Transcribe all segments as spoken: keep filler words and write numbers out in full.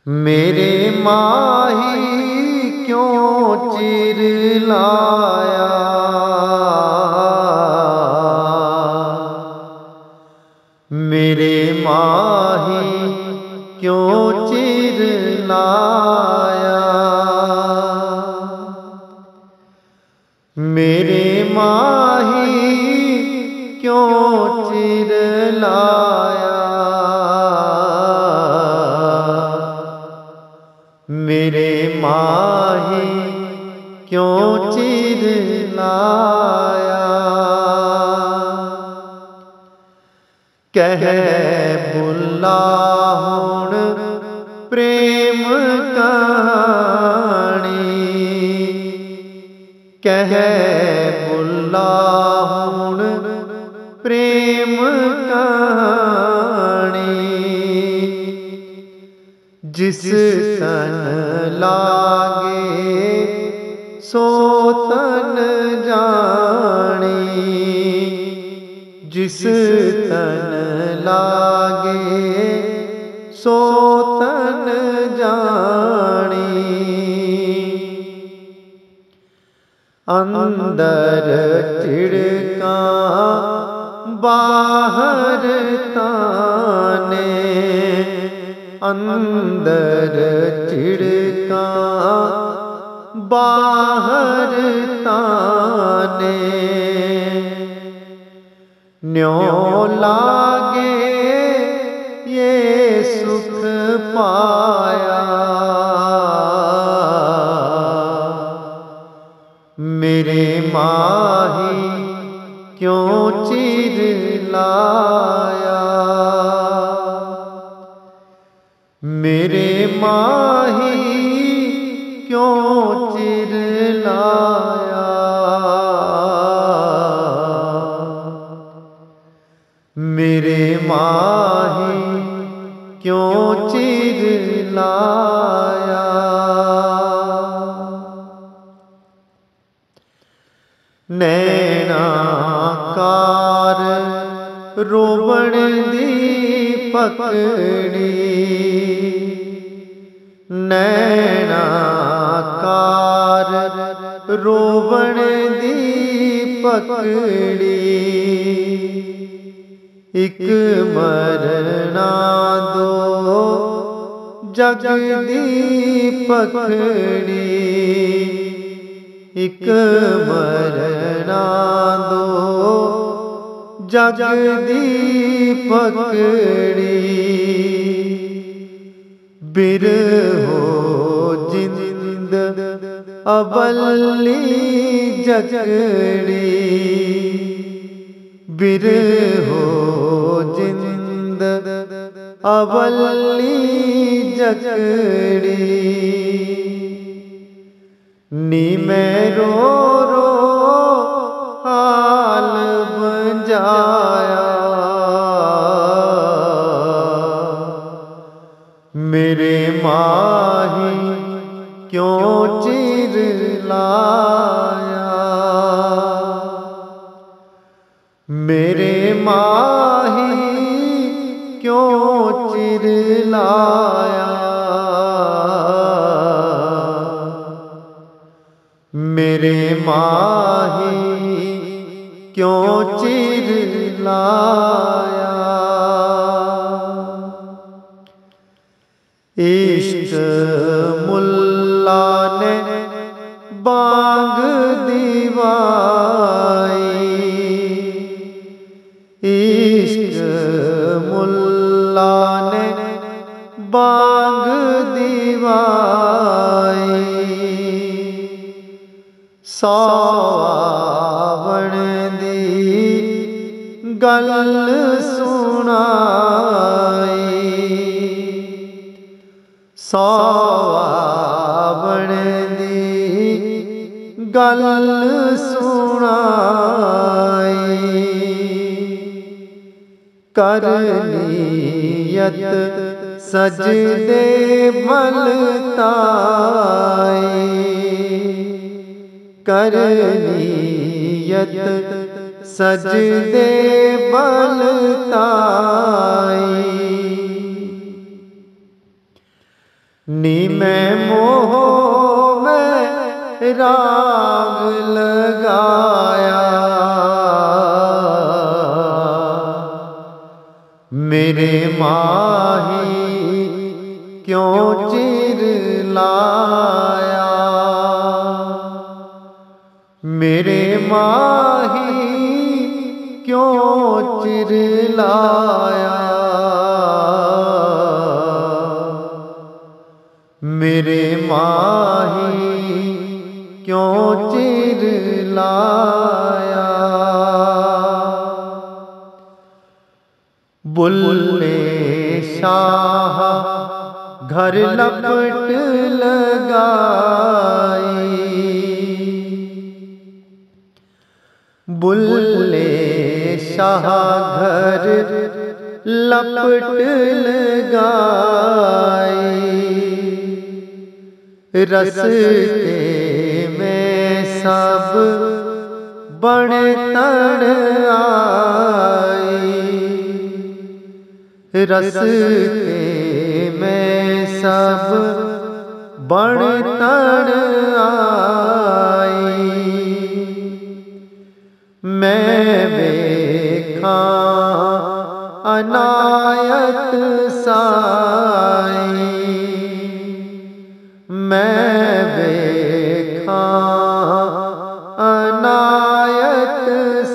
मेरे माही क्यों चिरलाया, मेरे माही क्यों चिरलाया, मेरे माही क्यों चिरलाया, मेरे माही क्यों चिरलाया। कह बुला हुण प्रेम कहानी, कह बुला हुण प्रेम कहानी, जिस तन लागे सो तन जानी, जिस तन लागे सो तन जानी। अंदर चिड़का बाहर ताने, अंदर चिड़का बाहर ताने, न्यों लागे ये सुख पाया, मेरे माही क्यों चिरलाया, मेरे माही क्यों चिरलाया, मेरे माही क्यों चिरलाया। नैनाकार रोवण दी पकड़ी, नैनाकार रोवण दी पकड़ी, इक मरना दो जग दी पकड़ी, इक मरना दो जग दी पकड़ी, बिरहो जिंद अबली जकड़ी, बिरहो जिंद अबली जकड़ी, नी मैं रो रो हाल बंजाया, मेरे माही क्यों चिरलाया, मेरे माही क्यों चिरलाया, मेरे माही क्यों चिरलाया। इश्क मुल्ला ने बांग दीवाई, इश्क मुल्ला ने बांग दीवाई, सावण दी गल सुनाई, सावण दी गल सुनाई, कर नीयत सजदे मलताई, कर नीयत सजदे मलताई, नी मैं मोह में राग लगाया, मेरे माही क्यों चिरलाया, मेरे माही क्यों चिरलाया, मेरे माही क्यों चिरलाया। बुल्ले शाह घर लपट लगाई, बुल्ले शाह घर लपट लगाई, रस्ते में सब बण तण आई, रस्ते में सब बण तण आई, मैं देखा अनायत साई, मैं देखा अनायत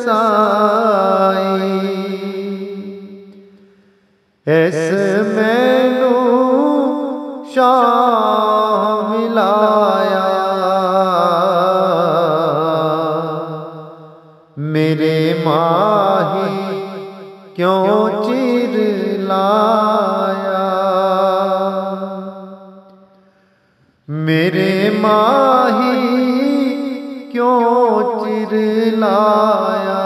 साई, ऐस मैनू शाह मिलाया, मेरे माही क्यों चिरलाया, मेरे माही क्यों चिरलाया,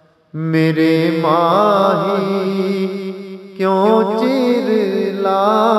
मेरे माही क्यों चिरलाया।